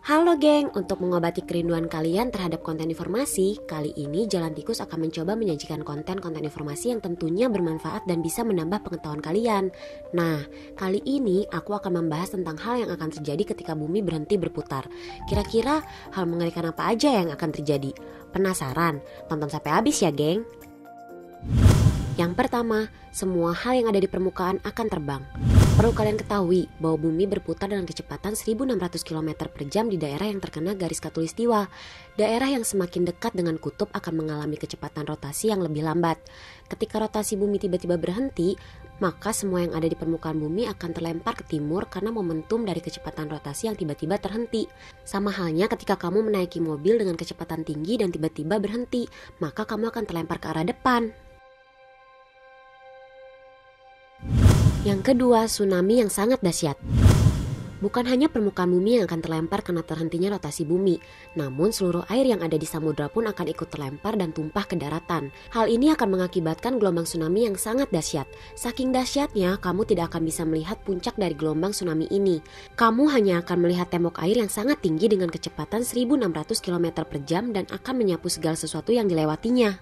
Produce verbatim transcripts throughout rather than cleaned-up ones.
Halo geng, untuk mengobati kerinduan kalian terhadap konten informasi, kali ini Jalan Tikus akan mencoba menyajikan konten-konten informasi yang tentunya bermanfaat dan bisa menambah pengetahuan kalian. Nah, kali ini aku akan membahas tentang hal yang akan terjadi ketika bumi berhenti berputar. Kira-kira hal mengerikan apa aja yang akan terjadi? Penasaran? Tonton sampai habis ya geng. Yang pertama, semua hal yang ada di permukaan akan terbang. Perlu kalian ketahui bahwa bumi berputar dengan kecepatan seribu enam ratus kilometer per jam di daerah yang terkena garis khatulistiwa. Daerah yang semakin dekat dengan kutub akan mengalami kecepatan rotasi yang lebih lambat. Ketika rotasi bumi tiba-tiba berhenti, maka semua yang ada di permukaan bumi akan terlempar ke timur karena momentum dari kecepatan rotasi yang tiba-tiba terhenti. Sama halnya ketika kamu menaiki mobil dengan kecepatan tinggi dan tiba-tiba berhenti, maka kamu akan terlempar ke arah depan. Yang kedua, tsunami yang sangat dahsyat. Bukan hanya permukaan bumi yang akan terlempar karena terhentinya rotasi bumi, namun seluruh air yang ada di samudra pun akan ikut terlempar dan tumpah ke daratan. Hal ini akan mengakibatkan gelombang tsunami yang sangat dahsyat. Saking dahsyatnya, kamu tidak akan bisa melihat puncak dari gelombang tsunami ini. Kamu hanya akan melihat tembok air yang sangat tinggi dengan kecepatan seribu enam ratus kilometer per jam dan akan menyapu segala sesuatu yang dilewatinya.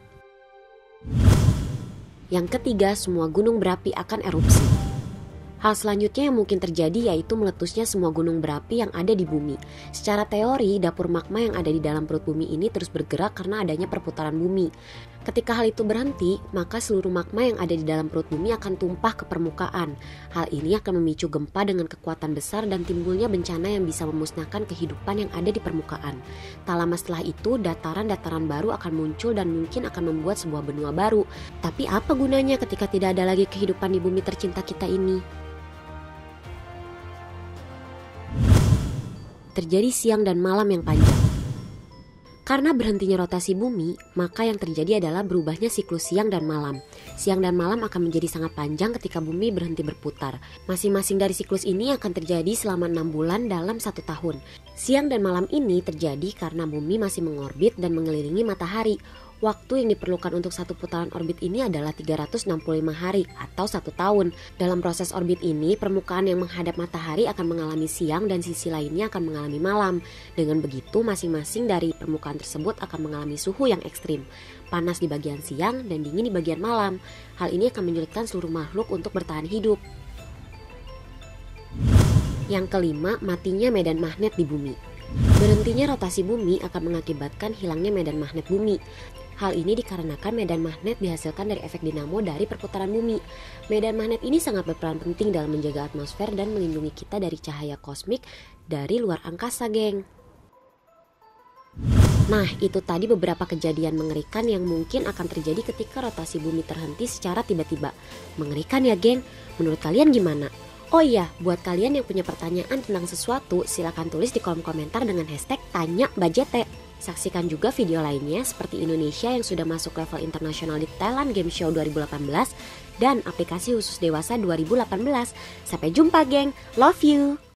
Yang ketiga, semua gunung berapi akan erupsi. Hal selanjutnya yang mungkin terjadi yaitu meletusnya semua gunung berapi yang ada di bumi. Secara teori, dapur magma yang ada di dalam perut bumi ini terus bergerak karena adanya perputaran bumi. Ketika hal itu berhenti, maka seluruh magma yang ada di dalam perut bumi akan tumpah ke permukaan. Hal ini akan memicu gempa dengan kekuatan besar dan timbulnya bencana yang bisa memusnahkan kehidupan yang ada di permukaan. Tak lama setelah itu, dataran-dataran baru akan muncul dan mungkin akan membuat sebuah benua baru. Tapi apa gunanya ketika tidak ada lagi kehidupan di bumi tercinta kita ini? Terjadi siang dan malam yang panjang. Karena berhentinya rotasi bumi, maka yang terjadi adalah berubahnya siklus siang dan malam. Siang dan malam akan menjadi sangat panjang ketika bumi berhenti berputar. Masing-masing dari siklus ini akan terjadi selama enam bulan dalam satu tahun. Siang dan malam ini terjadi karena bumi masih mengorbit dan mengelilingi matahari. Waktu yang diperlukan untuk satu putaran orbit ini adalah tiga ratus enam puluh lima hari atau satu tahun. Dalam proses orbit ini, permukaan yang menghadap matahari akan mengalami siang dan sisi lainnya akan mengalami malam. Dengan begitu, masing-masing dari permukaan tersebut akan mengalami suhu yang ekstrim. Panas di bagian siang dan dingin di bagian malam. Hal ini akan menyulitkan seluruh makhluk untuk bertahan hidup. Yang kelima, matinya medan magnet di bumi. Berhentinya rotasi bumi akan mengakibatkan hilangnya medan magnet bumi. Hal ini dikarenakan medan magnet dihasilkan dari efek dinamo dari perputaran bumi. Medan magnet ini sangat berperan penting dalam menjaga atmosfer dan melindungi kita dari cahaya kosmik dari luar angkasa, geng. Nah, itu tadi beberapa kejadian mengerikan yang mungkin akan terjadi ketika rotasi bumi terhenti secara tiba-tiba. Mengerikan ya, geng? Menurut kalian gimana? Oh iya, buat kalian yang punya pertanyaan tentang sesuatu, silakan tulis di kolom komentar dengan hashtag tanya Mbak J T. Saksikan juga video lainnya seperti Indonesia yang sudah masuk level internasional di Thailand Game Show dua ribu delapan belas dan aplikasi khusus dewasa dua ribu delapan belas. Sampai jumpa, geng. Love you.